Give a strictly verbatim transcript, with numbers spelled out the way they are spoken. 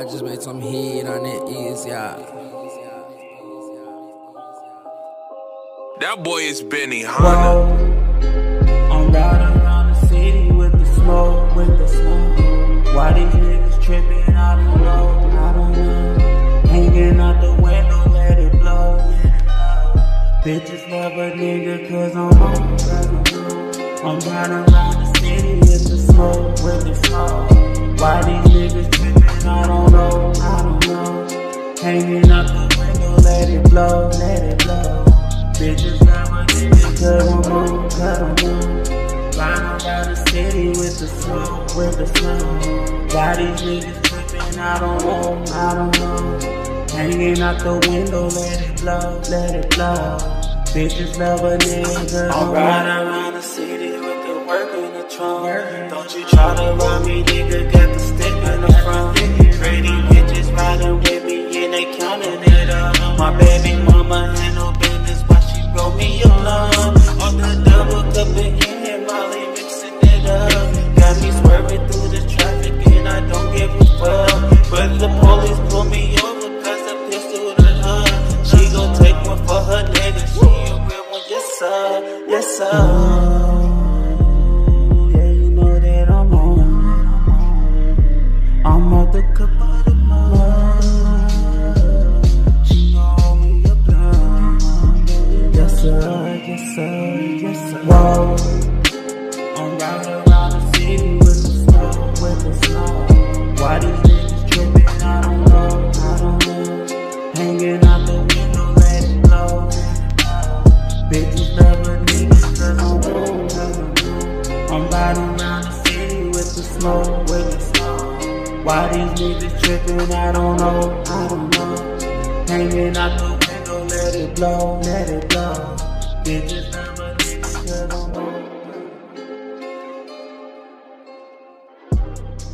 just made some heat on it, easy, yeah. That boy is Benny Hanna. I'm riding around the city with the smoke, with the smoke. Why these niggas tripping? I don't know, I don't know. Hanging out the window, let it blow, let it blow. Bitches love a nigga cause I'm on, I'm riding around the city with the smoke, with the smoke. Why these niggas tripping? I don't know, I don't know. Hanging out the window, let it blow, let it blow. Bitches love a nigga cause I'm on, cause I'm on. Riding around the city with the smoke, with the smoke. Why these niggas tripping? I don't know, I don't know. Hanging out the window, let it blow, let it blow. Bitches love a nigga cause I'm riding around the city with the work in the trunk. Don't you try to rob me, nigga, got the stick in the front. Pretty bitches riding with me and they counting it up. My baby mama had no business, why she roll me a blunt. On the double cup of N, Molly mixing it up. Got me swerving through the traffic and I don't give a fuck. But the police pull me over cause the pistol to her. She gon' take one for her nigga, she a real one, yes sir, yes sir. Yeah, you know that I'm on. I'm out the cup of the mud. She gon' hold me a blunt. Yes sir, yes sir, yes sir. Whoa, I'm riding around the city with the snow, with the snow. Why these niggas tripping? I don't know, I don't know. Hanging out the window, let it blow. Bitches love a nigga cause I'm on, cause I'm on. I'm riding around the city with the smoke, with the smoke. Why these niggas tripping? I don't know, I don't know. Hanging out the window, let it blow, let it blow. Bitches love a nigga cause I'm on.